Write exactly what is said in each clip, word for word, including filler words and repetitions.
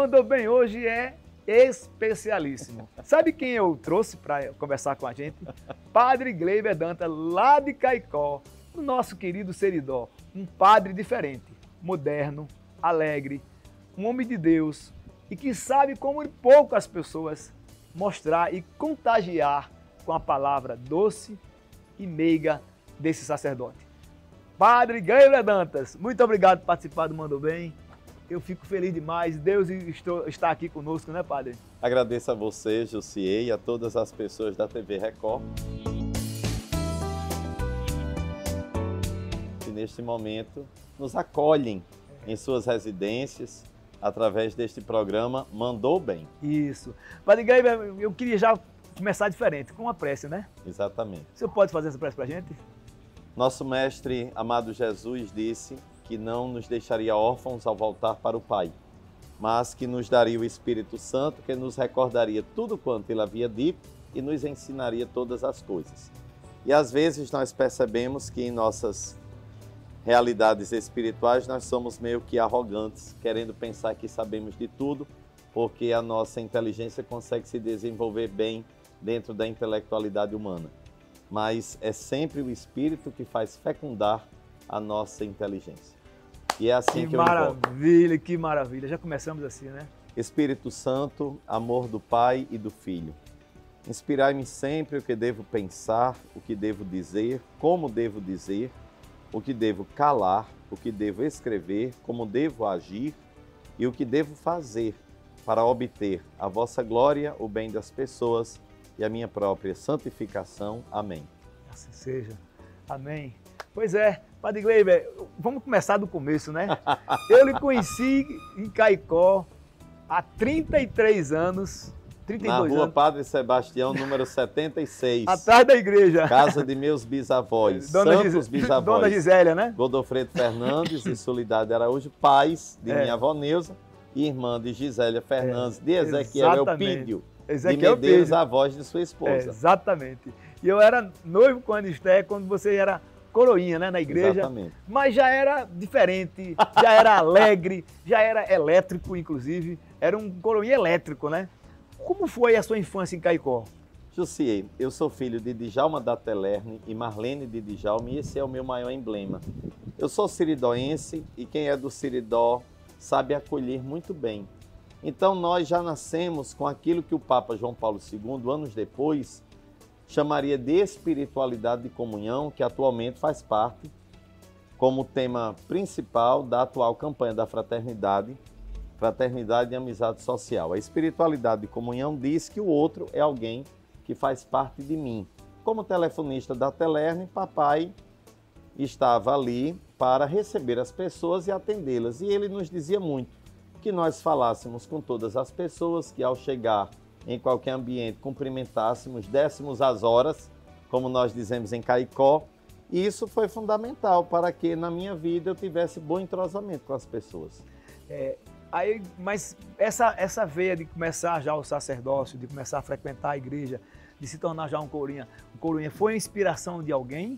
Mandou Bem hoje é especialíssimo. Sabe quem eu trouxe para conversar com a gente? Padre Gleiber Dantas, lá de Caicó, o nosso querido Seridó. Um padre diferente, moderno, alegre, um homem de Deus e que sabe como pouco as pessoas mostrar e contagiar com a palavra doce e meiga desse sacerdote. Padre Gleiber Dantas, muito obrigado por participar do Mandou Bem. Eu fico feliz demais. Deus está aqui conosco, né, Padre? Agradeço a você, Jussier, e a todas as pessoas da T V Record, que neste momento nos acolhem em suas residências através deste programa Mandou Bem. Isso. Padre Gleiber, eu queria já começar diferente, com uma prece, né? Exatamente. O senhor pode fazer essa prece para a gente? Nosso mestre amado Jesus disse que não nos deixaria órfãos ao voltar para o Pai, mas que nos daria o Espírito Santo, que nos recordaria tudo quanto ele havia dito e nos ensinaria todas as coisas. E às vezes nós percebemos que em nossas realidades espirituais nós somos meio que arrogantes, querendo pensar que sabemos de tudo, porque a nossa inteligência consegue se desenvolver bem dentro da intelectualidade humana. Mas é sempre o Espírito que faz fecundar a nossa inteligência. E é assim que, que eu invoco. Que maravilha, que maravilha. Já começamos assim, né? Espírito Santo, amor do Pai e do Filho. Inspirai-me sempre o que devo pensar, o que devo dizer, como devo dizer, o que devo calar, o que devo escrever, como devo agir e o que devo fazer para obter a vossa glória, o bem das pessoas e a minha própria santificação. Amém. Assim seja. Amém. Pois é, Padre Gleiber, vamos começar do começo, né? Eu lhe conheci em Caicó há trinta e três anos. trinta e dois Na rua anos. Padre Sebastião, número setenta e seis. Atrás da igreja. Casa de meus bisavós, Dona santos Gis... bisavós. Dona Gisélia, né? Godofredo Fernandes e Soledade Araújo, pais de É. minha avó Neuza e irmã de Gisélia Fernandes, É, de Ezequiel exatamente. Eupídio, Ezequiel de Medeiros, Eupídio. a voz de sua É, esposa. exatamente. E eu era noivo com a Anisté quando você era coroinha, né, na igreja. Exatamente. Mas já era diferente, já era alegre, já era elétrico, inclusive. Era um coroinha elétrico, né? Como foi a sua infância em Caicó? Jussier, eu sou filho de Djalma da Telerne e Marlene de Djalma e esse é o meu maior emblema. Eu sou siridoense e quem é do Siridó sabe acolher muito bem. Então nós já nascemos com aquilo que o Papa João Paulo segundo, anos depois, chamaria de espiritualidade de comunhão, que atualmente faz parte como tema principal da atual campanha da fraternidade, fraternidade e amizade social. A espiritualidade de comunhão diz que o outro é alguém que faz parte de mim. Como telefonista da Telerne, papai estava ali para receber as pessoas e atendê-las. E ele nos dizia muito que nós falássemos com todas as pessoas, que ao chegar em qualquer ambiente cumprimentássemos, dessemos as horas, como nós dizemos em Caicó. E isso foi fundamental para que na minha vida eu tivesse bom entrosamento com as pessoas. É, aí, mas essa, essa veia de começar já o sacerdócio, de começar a frequentar a igreja, de se tornar já um coroinha, um coroinha, foi a inspiração de alguém?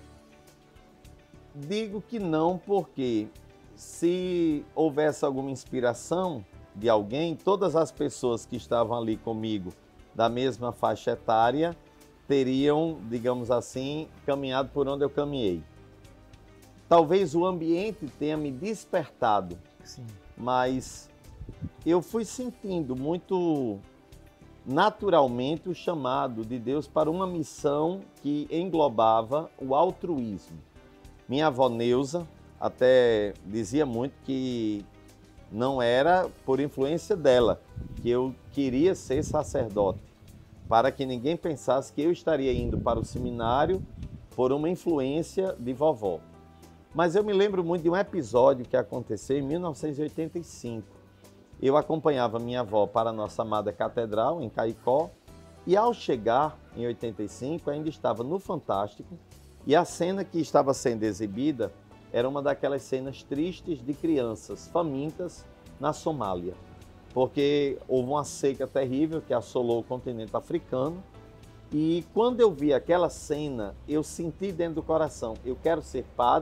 Digo que não, porque se houvesse alguma inspiração de alguém, todas as pessoas que estavam ali comigo da mesma faixa etária teriam, digamos assim, caminhado por onde eu caminhei. Talvez o ambiente tenha me despertado, Sim. mas eu fui sentindo muito naturalmente o chamado de Deus para uma missão que englobava o altruísmo. Minha avó Neuza até dizia muito que não era por influência dela que eu queria ser sacerdote, para que ninguém pensasse que eu estaria indo para o seminário por uma influência de vovó. Mas eu me lembro muito de um episódio que aconteceu em mil novecentos e oitenta e cinco. Eu acompanhava minha avó para a nossa amada catedral, em Caicó, e ao chegar em oitenta e cinco, ainda estava no Fantástico, e a cena que estava sendo exibida era uma daquelas cenas tristes de crianças famintas na Somália, porque houve uma seca terrível que assolou o continente africano, e quando eu vi aquela cena, eu senti dentro do coração, eu quero ser padre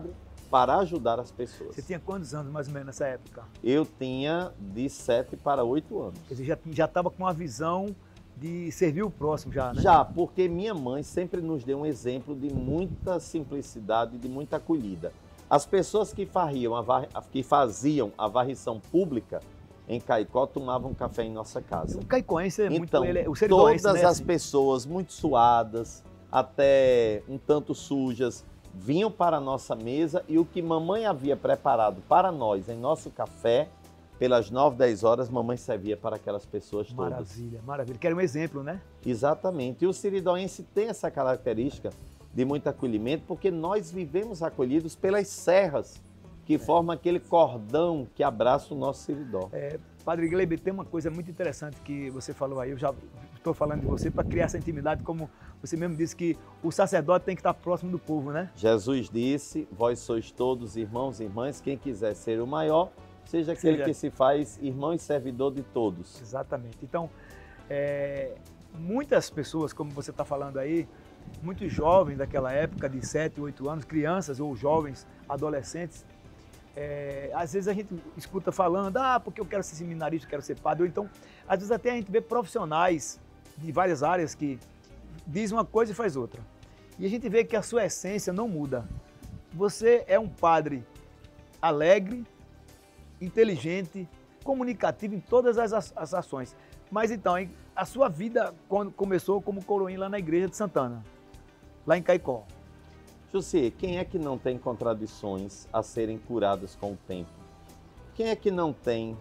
para ajudar as pessoas. Você tinha quantos anos mais ou menos nessa época? Eu tinha de sete para oito anos. Quer dizer, já já estava com uma visão de servir o próximo já, né? Já, porque minha mãe sempre nos deu um exemplo de muita simplicidade, de muita acolhida. As pessoas que, farriam a var... que faziam a varrição pública em Caicó tomavam café em nossa casa. O caicoense é muito... Então, ele é... o seridoense, todas né, as assim? pessoas muito suadas, até um tanto sujas, vinham para a nossa mesa e o que mamãe havia preparado para nós em nosso café, pelas nove, dez horas, mamãe servia para aquelas pessoas todas. Maravilha, maravilha. Que era um exemplo, né? Exatamente. E o seridoense tem essa característica de muito acolhimento, porque nós vivemos acolhidos pelas serras, que é. formam aquele cordão que abraça o nosso seridó. É, Padre Gleiber, tem uma coisa muito interessante que você falou aí, eu já estou falando de você, para criar essa intimidade, como você mesmo disse que o sacerdote tem que estar próximo do povo, né? Jesus disse, vós sois todos irmãos e irmãs, quem quiser ser o maior, seja aquele seja... que se faz irmão e servidor de todos. Exatamente. Então, é, muitas pessoas, como você está falando aí, muitos jovens daquela época, de sete, oito anos, crianças ou jovens, adolescentes, é, às vezes a gente escuta falando, ah, porque eu quero ser seminarista, eu quero ser padre, ou então, às vezes até a gente vê profissionais de várias áreas que diz uma coisa e faz outra. E a gente vê que a sua essência não muda. Você é um padre alegre, inteligente, comunicativo em todas as, as ações. Mas então, a sua vida quando começou como coroinha lá na igreja de Santana, lá em Caicó. José, quem é que não tem contradições a serem curadas com o tempo? Quem é que não tem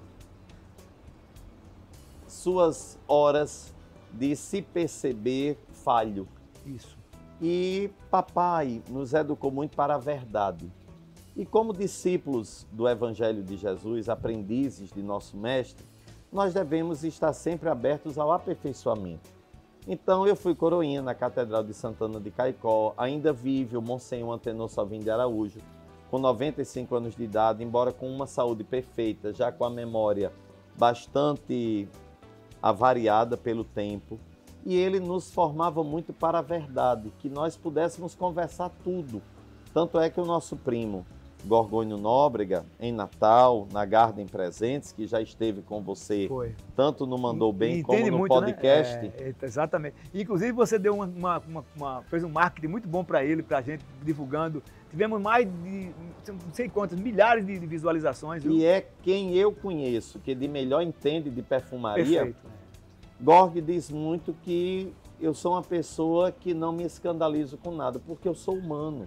suas horas de se perceber falho? Isso. E papai nos educou muito para a verdade. E como discípulos do Evangelho de Jesus, aprendizes de nosso Mestre, nós devemos estar sempre abertos ao aperfeiçoamento. Então, eu fui coroinha na Catedral de Santana de Caicó, ainda vive o Monsenhor Antenor Salvino de Araújo, com noventa e cinco anos de idade, embora com uma saúde perfeita, já com a memória bastante avariada pelo tempo. E ele nos formava muito para a verdade, que nós pudéssemos conversar tudo. Tanto é que o nosso primo, Gorgônio Nóbrega, em Natal, na Garden Presentes, que já esteve com você, Foi. tanto no Mandou Bem como no muito, podcast. Né? É, exatamente. Inclusive, você deu uma, uma, uma, uma, fez um marketing muito bom para ele, para a gente, divulgando. Tivemos mais de, não sei quantas, milhares de visualizações. Viu? E é quem eu conheço, que de melhor entende de perfumaria. Perfeito. Gorg diz muito que eu sou uma pessoa que não me escandalizo com nada, porque eu sou humano.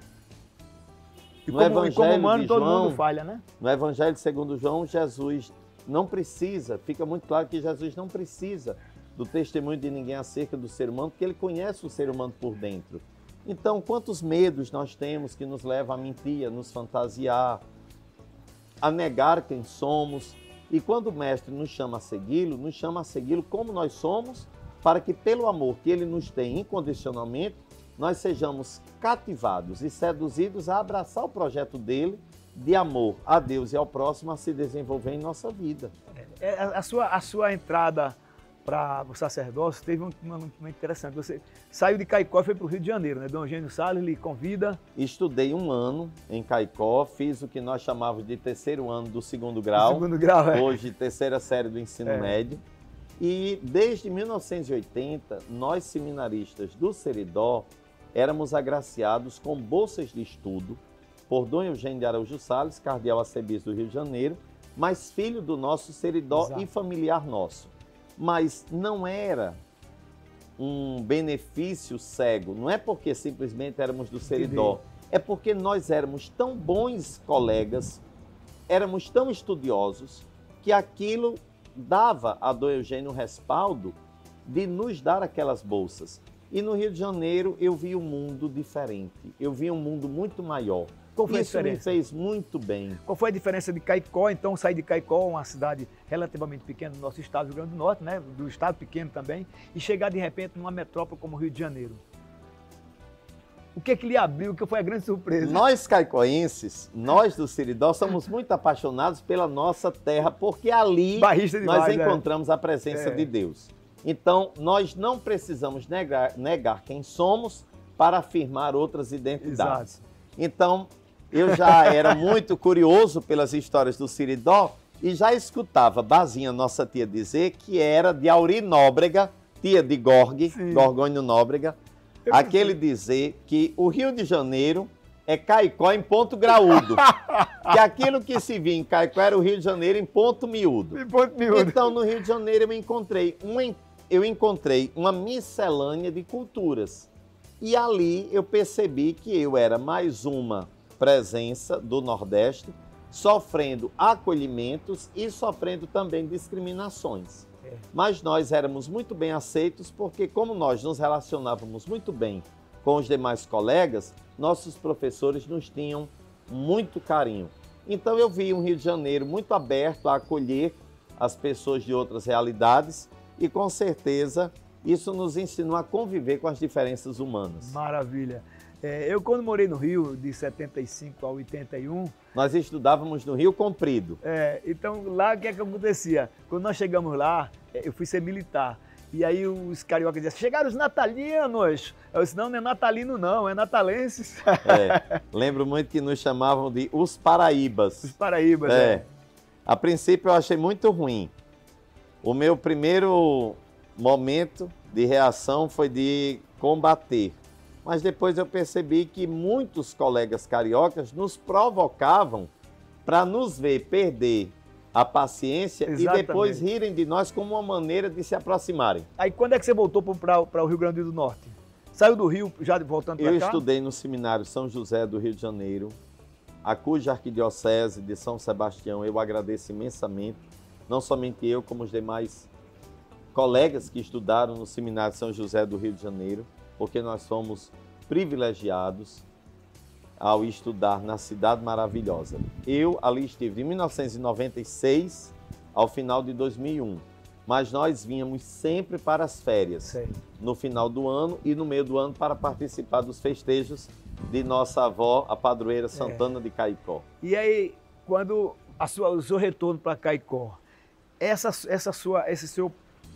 E como, Evangelho e como humano, todo João, mundo falha, né? No Evangelho segundo João, Jesus não precisa, fica muito claro que Jesus não precisa do testemunho de ninguém acerca do ser humano, porque ele conhece o ser humano por dentro. Então, quantos medos nós temos que nos levam a mentir, a nos fantasiar, a negar quem somos. E quando o Mestre nos chama a segui-lo, nos chama a segui-lo como nós somos, para que pelo amor que ele nos tem incondicionalmente, nós sejamos cativados e seduzidos a abraçar o projeto dele de amor a Deus e ao próximo a se desenvolver em nossa vida. É, a, sua, a sua entrada para o sacerdócio teve um momento interessante. Você saiu de Caicó e foi para o Rio de Janeiro, né? Dom Eugênio Salles lhe convida. Estudei um ano em Caicó, fiz o que nós chamávamos de terceiro ano do segundo grau. Segundo grau, é. Hoje, terceira série do ensino é. médio. E desde mil novecentos e oitenta, nós seminaristas do Seridó éramos agraciados com bolsas de estudo por Dom Eugênio de Araújo Salles, cardeal arcebispo do Rio de Janeiro, mas filho do nosso Seridó Exato. e familiar nosso. Mas não era um benefício cego, não é porque simplesmente éramos do Seridó, é porque nós éramos tão bons colegas, éramos tão estudiosos, que aquilo dava a Dom Eugênio o respaldo de nos dar aquelas bolsas. E no Rio de Janeiro eu vi um mundo diferente, eu vi um mundo muito maior. Qual foi Isso a diferença? me fez muito bem. Qual foi a diferença de Caicó, então, sair de Caicó, uma cidade relativamente pequena do nosso estado, Rio Grande do Norte, né? Do estado pequeno também, e chegar de repente numa metrópole como o Rio de Janeiro? O que é que lhe abriu, que foi a grande surpresa? Nós caicoenses, nós do Seridó, somos muito apaixonados pela nossa terra, porque ali nós demais, encontramos é. a presença é. de Deus. Então, nós não precisamos negar, negar quem somos para afirmar outras identidades. Exato. Então, eu já era muito curioso pelas histórias do Seridó e já escutava Bazinha, nossa tia, dizer que era de Auri Nóbrega, tia de Gorgue, Sim. Gorgônio Nóbrega, Eu aquele dizer que o Rio de Janeiro é Caicó em ponto graúdo. Que aquilo que se via em Caicó era o Rio de Janeiro em ponto miúdo. Em ponto miúdo. Então, no Rio de Janeiro, eu encontrei, uma, eu encontrei uma miscelânea de culturas. E ali eu percebi que eu era mais uma presença do Nordeste, sofrendo acolhimentos e sofrendo também discriminações. É. Mas nós éramos muito bem aceitos porque, como nós nos relacionávamos muito bem com os demais colegas, nossos professores nos tinham muito carinho. Então eu vi um Rio de Janeiro muito aberto a acolher as pessoas de outras realidades e, com certeza, isso nos ensinou a conviver com as diferenças humanas. Maravilha. É, eu, quando morei no Rio, de setenta e cinco a oitenta e um... Nós estudávamos no Rio Comprido. É, então, lá, o que é que acontecia? Quando nós chegamos lá, eu fui ser militar. E aí os cariocas diziam, chegaram os natalinos. Eu disse, não, não é natalino não, é natalenses. É, lembro muito que nos chamavam de os Paraíbas. Os Paraíbas, é. é. A princípio eu achei muito ruim. O meu primeiro momento de reação foi de combater. Mas depois eu percebi que muitos colegas cariocas nos provocavam para nos ver perder a paciência. Exatamente. E depois rirem de nós como uma maneira de se aproximarem. Aí quando é que você voltou para o Rio Grande do Norte? Saiu do Rio já voltando para cá? Eu estudei no Seminário São José do Rio de Janeiro, a cuja arquidiocese de São Sebastião eu agradeço imensamente, não somente eu, como os demais colegas que estudaram no Seminário São José do Rio de Janeiro, porque nós somos privilegiados ao estudar na Cidade Maravilhosa. Eu ali estive de mil novecentos e noventa e seis ao final de dois mil e um, mas nós vínhamos sempre para as férias, Sei. no final do ano e no meio do ano para participar dos festejos de nossa avó, a padroeira Santana é. de Caicó. E aí, quando a sua, o seu retorno para Caicó, essa, essa sua, esse seu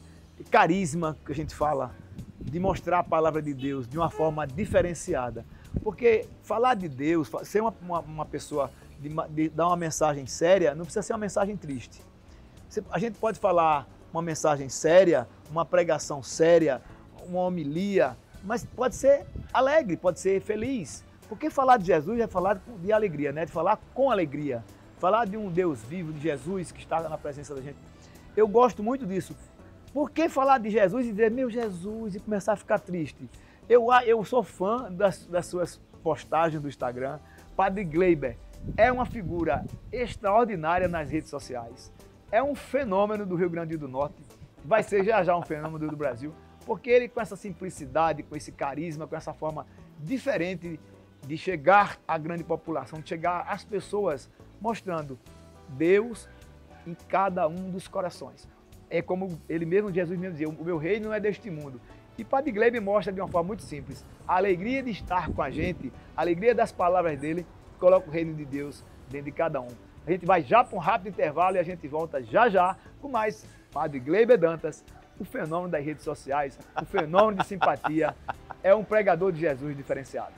carisma que a gente fala, de mostrar a palavra de Deus de uma forma diferenciada, porque falar de Deus, ser uma, uma, uma pessoa, de, de dar uma mensagem séria, não precisa ser uma mensagem triste. A gente pode falar uma mensagem séria, uma pregação séria, uma homilia, mas pode ser alegre, pode ser feliz. Porque falar de Jesus é falar de alegria, né? De falar com alegria. Falar de um Deus vivo, de Jesus que está na presença da gente. Eu gosto muito disso. Por que falar de Jesus e dizer, meu Jesus, e começar a ficar triste? Eu, eu sou fã das, das suas postagens do Instagram. Padre Gleiber é uma figura extraordinária nas redes sociais. É um fenômeno do Rio Grande do Norte. Vai ser já já um fenômeno do Brasil. Porque ele, com essa simplicidade, com esse carisma, com essa forma diferente de chegar à grande população, de chegar às pessoas, mostrando Deus em cada um dos corações. É como ele mesmo, Jesus mesmo dizia, o meu reino não é deste mundo. E Padre Gleiber mostra de uma forma muito simples, a alegria de estar com a gente, a alegria das palavras dele, coloca o reino de Deus dentro de cada um. A gente vai já para um rápido intervalo e a gente volta já já com mais Padre Gleiber Dantas, o fenômeno das redes sociais, o fenômeno de simpatia, é um pregador de Jesus diferenciado.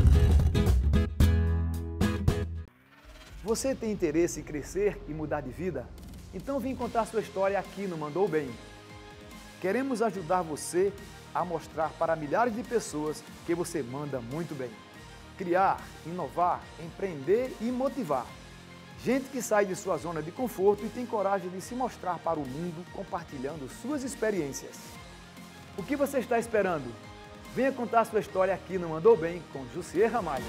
Você tem interesse em crescer e mudar de vida? Então vem contar sua história aqui no Mandou Bem. Queremos ajudar você a mostrar para milhares de pessoas que você manda muito bem. Criar, inovar, empreender e motivar. Gente que sai de sua zona de conforto e tem coragem de se mostrar para o mundo compartilhando suas experiências. O que você está esperando? Venha contar sua história aqui no Mandou Bem com Jussier Ramalho.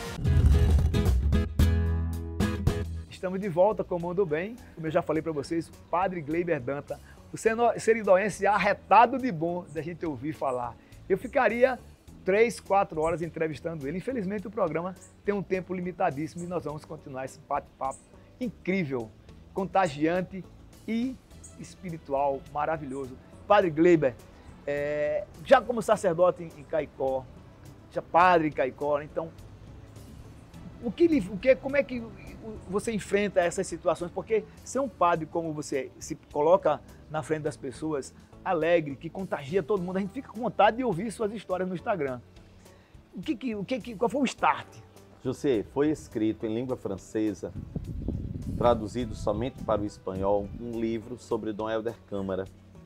Estamos de volta com o Mandou Bem, como eu já falei para vocês, o Padre Gleiber Dantas, o seridoense arretado de bom da gente ouvir falar. Eu ficaria três, quatro horas entrevistando ele. Infelizmente o programa tem um tempo limitadíssimo e nós vamos continuar esse bate-papo incrível, contagiante e espiritual, maravilhoso. Padre Gleiber, é, já como sacerdote em, em Caicó, já padre em Caicó, então, o que, o que, como é que você enfrenta essas situações? Porque ser um padre como você se coloca na frente das pessoas, alegre, que contagia todo mundo, a gente fica com vontade de ouvir suas histórias no Instagram. O que, que, o que, qual foi o start? José, foi escrito em língua francesa, traduzido somente para o espanhol, um livro sobre Dom Helder Câmara,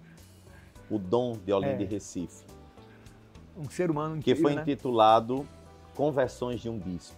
o Dom de Olinda e É. Recife, Um ser humano que incrível, foi né? intitulado Conversões de um Bispo.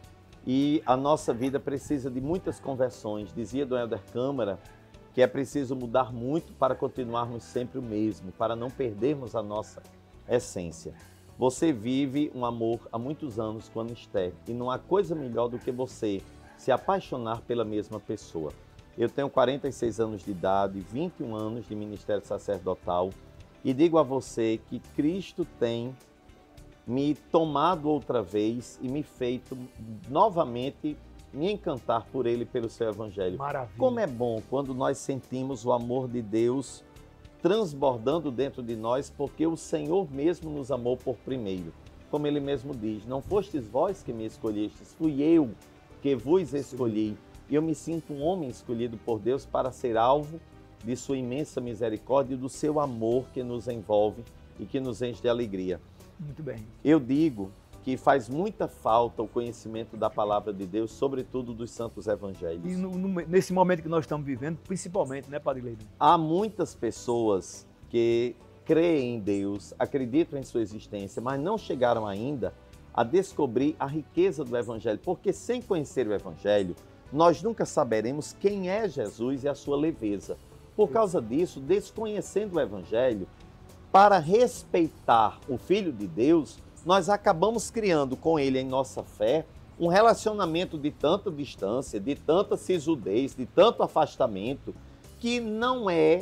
E a nossa vida precisa de muitas conversões. Dizia Dom Helder Câmara que é preciso mudar muito para continuarmos sempre o mesmo, para não perdermos a nossa essência. Você vive um amor há muitos anos com a Anisté e não há coisa melhor do que você se apaixonar pela mesma pessoa. Eu tenho quarenta e seis anos de idade, vinte e um anos de ministério sacerdotal e digo a você que Cristo tem me tomado outra vez e me feito novamente me encantar por Ele e pelo seu Evangelho. Maravilha. Como é bom quando nós sentimos o amor de Deus transbordando dentro de nós, porque o Senhor mesmo nos amou por primeiro. Como Ele mesmo diz, não fostes vós que me escolhestes, fui eu que vos escolhi. E eu me sinto um homem escolhido por Deus para ser alvo de sua imensa misericórdia e do seu amor que nos envolve e que nos enche de alegria. Muito bem. Eu digo que faz muita falta o conhecimento da palavra de Deus, sobretudo dos santos evangelhos. E no- no- nesse momento que nós estamos vivendo, principalmente, né, Padre Gleiber? Há muitas pessoas que creem em Deus, acreditam em sua existência, mas não chegaram ainda a descobrir a riqueza do Evangelho, porque sem conhecer o Evangelho, nós nunca saberemos quem é Jesus e a sua leveza. Por causa disso, desconhecendo o Evangelho, para respeitar o Filho de Deus, nós acabamos criando com ele em nossa fé um relacionamento de tanta distância, de tanta sisudez, de tanto afastamento, que não é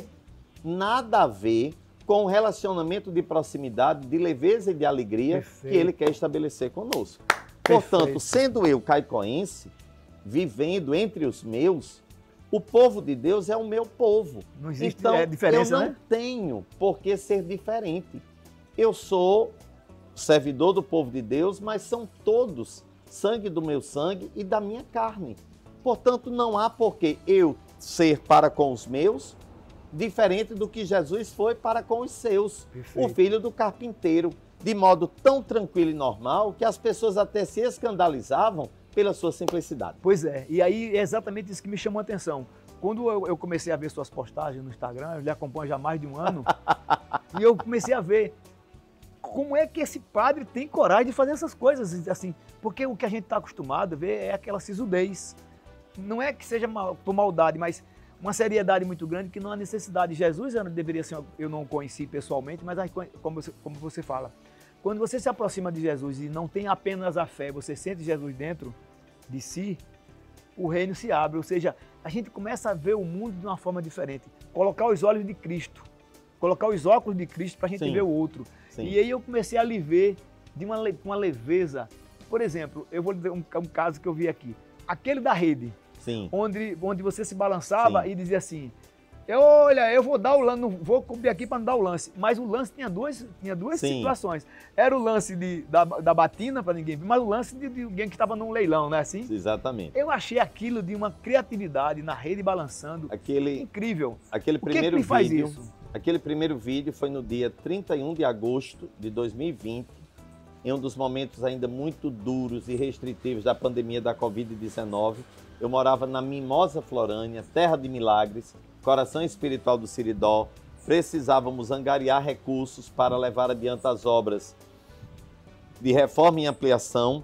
nada a ver com o relacionamento de proximidade, de leveza e de alegria Perfeito. que ele quer estabelecer conosco. Perfeito. Portanto, sendo eu caicoense, vivendo entre os meus, o povo de Deus é o meu povo. Não existe Então, é, diferença, eu não né? tenho por que ser diferente. Eu sou servidor do povo de Deus, mas são todos sangue do meu sangue e da minha carne. Portanto, não há por que eu ser para com os meus diferente do que Jesus foi para com os seus, Perfeito. o filho do carpinteiro, de modo tão tranquilo e normal que as pessoas até se escandalizavam pela sua simplicidade. Pois é, e aí é exatamente isso que me chamou a atenção. Quando eu, eu comecei a ver suas postagens no Instagram, eu lhe acompanho já há mais de um ano, e eu comecei a ver como é que esse padre tem coragem de fazer essas coisas, assim, porque o que a gente está acostumado a ver é aquela sisudez. Não é que seja mal, por maldade, mas uma seriedade muito grande que não há necessidade. Jesus eu não deveria ser, eu não conheci pessoalmente, mas aí, como você, como você fala, quando você se aproxima de Jesus e não tem apenas a fé, você sente Jesus dentro de si, o reino se abre, ou seja, a gente começa a ver o mundo de uma forma diferente, colocar os olhos de Cristo, colocar os óculos de Cristo para a gente Sim. ver o outro. Sim. E aí eu comecei a lhe ver de uma, le- uma leveza. Por exemplo, eu vou dizer um, um caso que eu vi aqui, aquele da rede, Sim. onde, onde você se balançava Sim. e dizia assim, eu, olha, eu vou dar o lance, não vou cobrir aqui para não dar o lance. Mas o lance tinha duas, tinha duas Sim. situações. Era o lance de, da, da batina para ninguém ver, mas o lance de, de alguém que estava num leilão, não é assim? Exatamente. Eu achei aquilo de uma criatividade na rede balançando Aquele, incrível. aquele O que, que primeiro me faz vídeo, isso? aquele primeiro vídeo foi no dia trinta e um de agosto de dois mil e vinte, em um dos momentos ainda muito duros e restritivos da pandemia da covid dezenove. Eu morava na Mimosa Florânia, terra de milagres, coração espiritual do Siridó. Precisávamos angariar recursos para levar adiante as obras de reforma e ampliação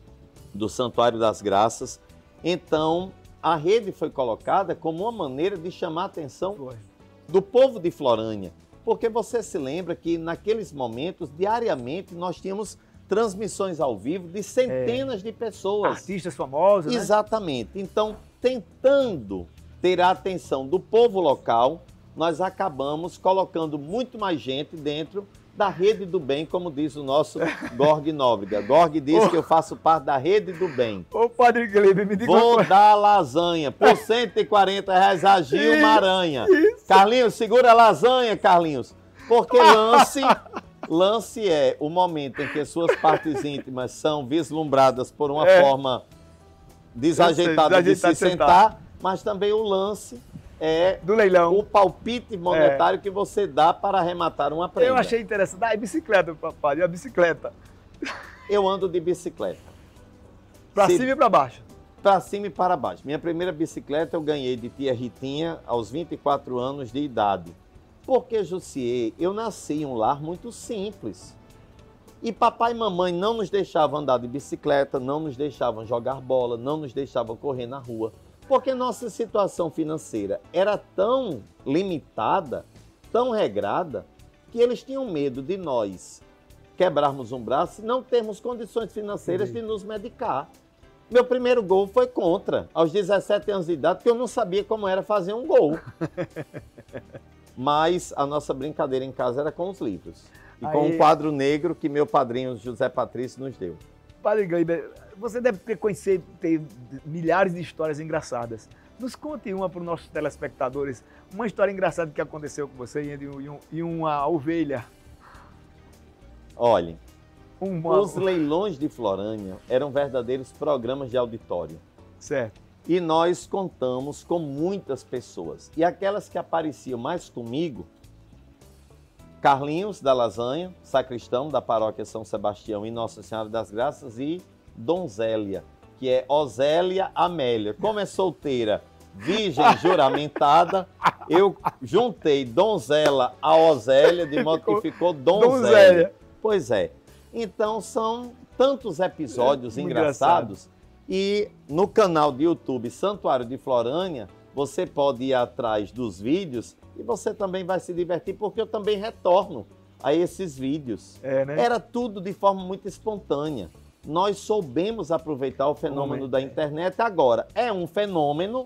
do Santuário das Graças. Então, a rede foi colocada como uma maneira de chamar a atenção Foi. do povo de Florânia, porque você se lembra que naqueles momentos, diariamente, nós tínhamos transmissões ao vivo de centenas de pessoas. Artistas famosos, né? Exatamente. Então, tentando ter a atenção do povo local, nós acabamos colocando muito mais gente dentro da rede do bem, como diz o nosso Gorg Nóbrega. Gorg diz que eu faço parte da rede do bem. Ô, Padre Gleiber, me diga uma Vou coisa. dar lasanha por cento e quarenta reais a Gilma Aranha. Carlinhos, segura a lasanha, Carlinhos. Porque lance, lance é o momento em que suas partes íntimas são vislumbradas por uma É. forma desajeitada de se desajeitada de sentar, mas também o lance é Do leilão. o palpite monetário que você dá para arrematar uma prenda. Eu achei interessante. Ah, é bicicleta, papai, é a bicicleta. Eu ando de bicicleta. Para Se... cima e para baixo. Para cima e para baixo. Minha primeira bicicleta eu ganhei de tia Ritinha aos vinte e quatro anos de idade. Porque, Jussier, eu nasci em um lar muito simples. E papai e mamãe não nos deixavam andar de bicicleta, não nos deixavam jogar bola, não nos deixavam correr na rua. Porque nossa situação financeira era tão limitada, tão regrada, que eles tinham medo de nós quebrarmos um braço e não termos condições financeiras de nos medicar. Meu primeiro gol foi contra, aos dezessete anos de idade, porque eu não sabia como era fazer um gol. Mas a nossa brincadeira em casa era com os livros. E Aí... com um quadro negro que meu padrinho José Patrício nos deu. Padre Gleiber, você deve ter conhecido, ter milhares de histórias engraçadas. Nos conte uma para os nossos telespectadores, uma história engraçada que aconteceu com você e, um, e uma ovelha. Olhe, uma... os leilões de Florânia eram verdadeiros programas de auditório. Certo. E nós contamos com muitas pessoas. E aquelas que apareciam mais comigo, Carlinhos da Lasanha, sacristão da paróquia São Sebastião e Nossa Senhora das Graças, e Donzélia, que é Osélia Amélia. Como é solteira, virgem juramentada, eu juntei Donzela a Osélia, de modo que ficou Donzélia. Donzélia. Pois é. Então são tantos episódios é, engraçados. Engraçado. E no canal de YouTube Santuário de Florânia, você pode ir atrás dos vídeos e você também vai se divertir, porque eu também retorno a esses vídeos. É, né? Era tudo de forma muito espontânea. Nós soubemos aproveitar o fenômeno Como da é? internet. Agora, é um fenômeno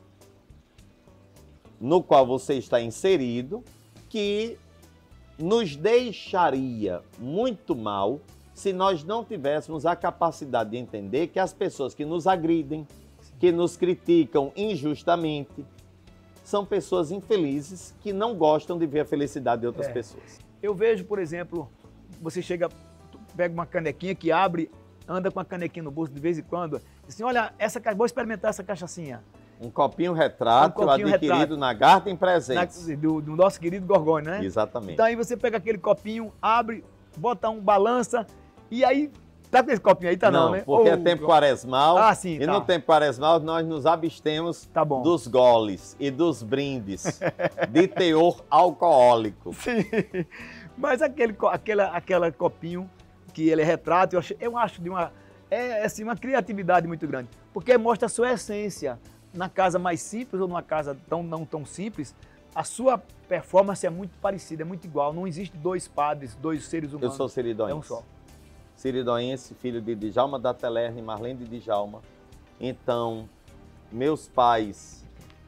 no qual você está inserido que nos deixaria muito mal se nós não tivéssemos a capacidade de entender que as pessoas que nos agridem, que nos criticam injustamente, são pessoas infelizes que não gostam de ver a felicidade de outras é. pessoas. Eu vejo, por exemplo, você chega, pega uma canequinha que abre, anda com a canequinha no bolso de vez em quando, diz assim, olha, essa, vou experimentar essa cachaçinha. Um copinho retrato um copinho adquirido retrato. na Garden Presentes. Na, do, do nosso querido Gorgônio, né? Exatamente. Então aí você pega aquele copinho, abre, bota um balança e aí... Tá com esse copinho aí? Tá não, não né? Porque oh, é tempo quaresmal. Ah, sim, E tá. no tempo quaresmal nós nos abstemos tá bom. dos goles e dos brindes de teor alcoólico. Sim. Mas aquele, aquela, aquela copinho que ele é retrato, eu acho, eu acho de uma, é, assim, uma criatividade muito grande. Porque mostra a sua essência. Na casa mais simples ou numa casa tão, não tão simples, a sua performance é muito parecida, é muito igual. Não existe dois padres, dois seres humanos. Eu sou seridóense. É um só. Seridóense, filho de Djalma da Telerne e Marlene de Djalma. Então, meus pais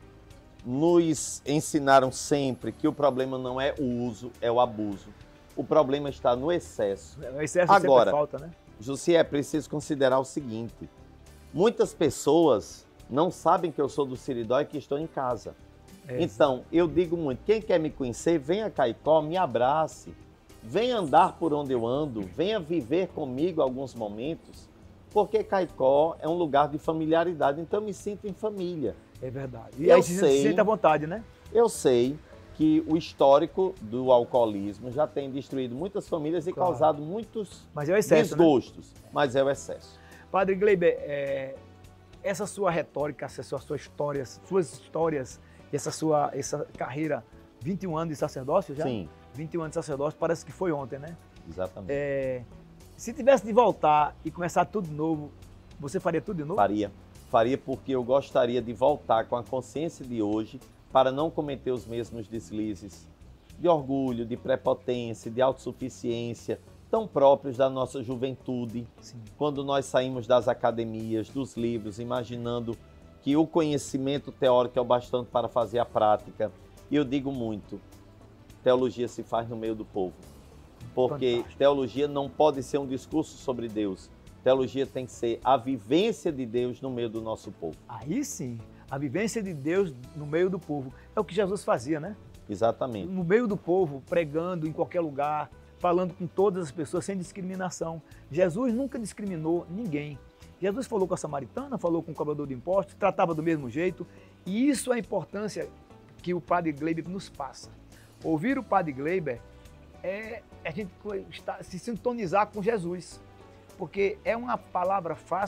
nos ensinaram sempre que o problema não é o uso, é o abuso. O problema está no excesso. O excesso Agora, sempre falta, né? Jussi, é preciso considerar o seguinte. Muitas pessoas não sabem que eu sou do Seridó e que estou em casa. É, então, eu digo muito, quem quer me conhecer, venha a Caicó, me abrace. Venha andar por onde eu ando, venha viver comigo alguns momentos, porque Caicó é um lugar de familiaridade, então eu me sinto em família. É verdade. E eu aí você se sente à vontade, né? Eu sei que o histórico do alcoolismo já tem destruído muitas famílias e claro. causado muitos mas é o excesso, desgostos, né? Mas é o excesso. Padre Gleiber, é, essa sua retórica, essa sua, sua história, suas histórias, essa sua essa carreira, vinte e um anos de sacerdócio já? Sim. vinte e um anos de sacerdócio, parece que foi ontem, né? Exatamente. É, se tivesse de voltar e começar tudo de novo, você faria tudo de novo? Faria. Faria porque eu gostaria de voltar com a consciência de hoje para não cometer os mesmos deslizes de orgulho, de prepotência, de autossuficiência, tão próprios da nossa juventude. Sim. Quando nós saímos das academias, dos livros, imaginando que o conhecimento teórico é o bastante para fazer a prática. E eu digo muito, teologia se faz no meio do povo. Porque Fantástico. Teologia não pode ser um discurso sobre Deus. Teologia tem que ser a vivência de Deus no meio do nosso povo. Aí sim, a vivência de Deus no meio do povo. É o que Jesus fazia, né? Exatamente. No meio do povo, pregando em qualquer lugar, falando com todas as pessoas, sem discriminação. Jesus nunca discriminou ninguém. Jesus falou com a samaritana, falou com o cobrador de impostos, tratava do mesmo jeito. E isso é a importância que o Padre Gleiber nos passa. Ouvir o Padre Gleiber é a gente se sintonizar com Jesus, porque é uma palavra fácil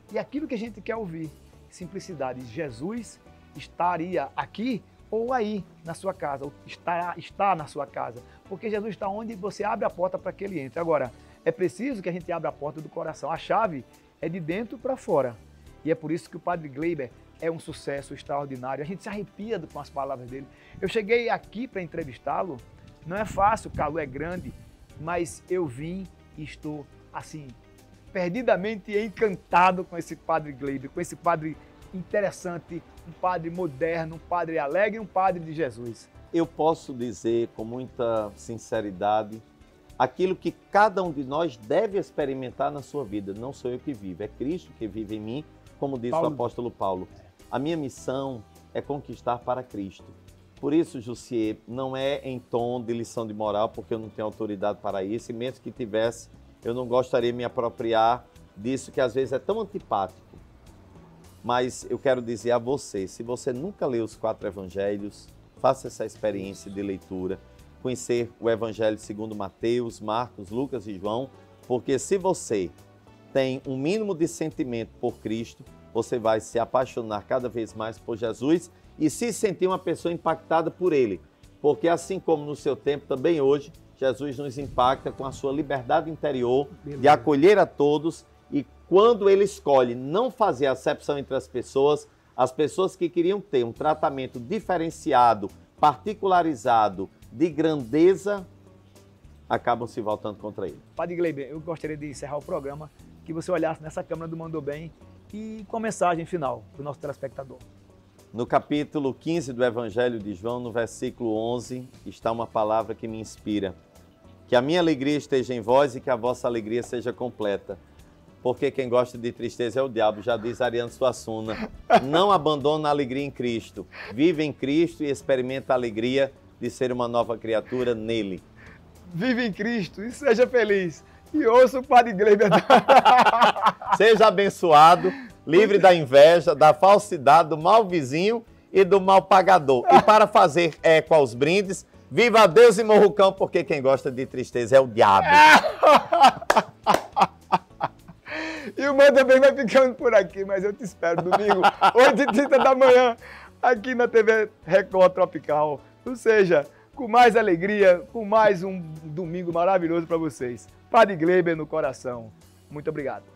E aquilo que a gente quer ouvir, simplicidade. Jesus estaria aqui ou aí na sua casa, ou está, está na sua casa. Porque Jesus está onde você abre a porta para que ele entre. Agora, é preciso que a gente abra a porta do coração. A chave é de dentro para fora. E é por isso que o Padre Gleiber é um sucesso extraordinário. A gente se arrepia com as palavras dele. Eu cheguei aqui para entrevistá-lo. Não é fácil, o calor é grande, mas eu vim e estou, assim, perdidamente encantado com esse Padre Gleiber, com esse padre interessante, um padre moderno, um padre alegre, um padre de Jesus. Eu posso dizer com muita sinceridade aquilo que cada um de nós deve experimentar na sua vida. Não sou eu que vivo, é Cristo que vive em mim, como disse Paulo. O apóstolo Paulo. A minha missão é conquistar para Cristo. Por isso, Jussier, não é em tom de lição de moral, porque eu não tenho autoridade para isso, e mesmo que tivesse, eu não gostaria de me apropriar disso que às vezes é tão antipático. Mas eu quero dizer a você, se você nunca leu os quatro evangelhos, faça essa experiência de leitura, conhecer o Evangelho segundo Mateus, Marcos, Lucas e João, porque se você tem um mínimo de sentimento por Cristo, você vai se apaixonar cada vez mais por Jesus e se sentir uma pessoa impactada por Ele. Porque assim como no seu tempo, também hoje, Jesus nos impacta com a sua liberdade interior de acolher a todos e quando Ele escolhe não fazer acepção entre as pessoas, as pessoas que queriam ter um tratamento diferenciado, particularizado, de grandeza, acabam se voltando contra Ele. Padre Gleiber, eu gostaria de encerrar o programa, que você olhasse nessa câmera do Mandou Bem e com a mensagem final para o nosso telespectador. No capítulo quinze do Evangelho de João, no versículo onze, está uma palavra que me inspira. Que a minha alegria esteja em vós e que a vossa alegria seja completa. Porque quem gosta de tristeza é o diabo, já diz Ariano Suassuna. Não abandona a alegria em Cristo. Vive em Cristo e experimenta a alegria de ser uma nova criatura nele. Vive em Cristo e seja feliz. E ouça o Padre Gleiber. Seja abençoado, livre da inveja, da falsidade, do mau vizinho e do mal pagador. E para fazer eco aos brindes, viva Deus e morra o cão, porque quem gosta de tristeza é o diabo. E o Manda Bem vai ficando por aqui, mas eu te espero domingo, oito e trinta da manhã, aqui na T V Record Tropical. Ou seja, com mais alegria, com mais um domingo maravilhoso para vocês. Padre Gleiber no coração. Muito obrigado.